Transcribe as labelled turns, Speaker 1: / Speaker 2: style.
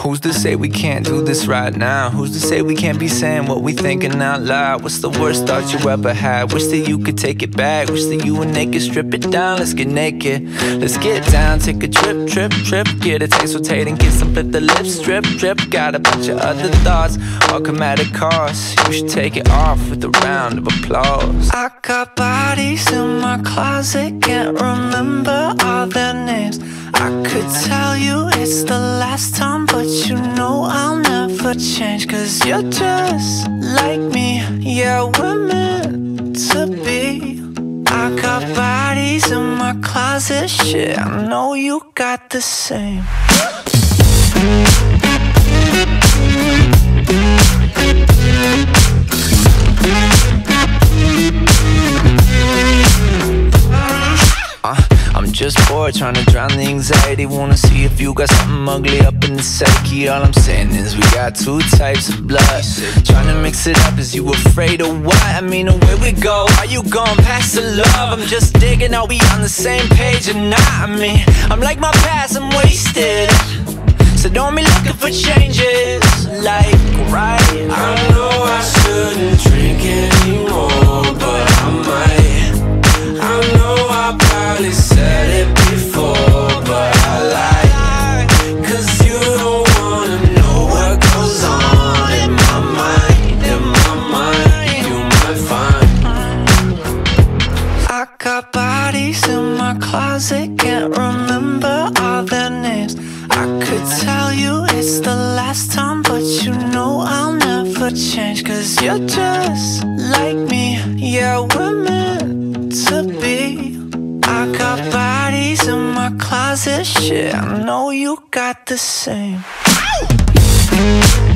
Speaker 1: Who's to say we can't do this right now? Who's to say we can't be saying what we thinking out loud? What's the worst thought you ever had? Wish that you could take it back. Wish that you and they could strip it down. Let's get naked. Let's get down, take a trip, trip, trip. Get a taste, rotate and kiss and flip the lips. Drip, drip. Got a bunch of other thoughts, all come at a cost. You should take it off with a round of applause. I got bodies in my closet, can't remember all their names. I could tell you it's the last time, but you know I'll never change. Cause you're just like me, yeah, we're meant to be. I got bodies in my closet, shit, I know you got the same. I'm just bored, trying to drown the anxiety. Wanna see if you got something ugly up in the psyche. All I'm saying is we got two types of blood. Trying to mix it up, is you afraid of what? I mean, where we go, are you going past the love? I'm just digging, are we on the same page or not? I mean, I'm like my past, I'm wasted. So don't be looking for changes, like, right?
Speaker 2: I know I shouldn't drink anymore, but I might. I know I probably said it before, but I lied. Cause you don't wanna know what goes on in my mind, in my mind. You might find
Speaker 1: I got bodies in my closet, can't remember all their names. I could tell you it's the last time, but you know I'll never change. Cause you're just like me, yeah, we're meant to be. I got bodies in my closet, shit, I know you got the same.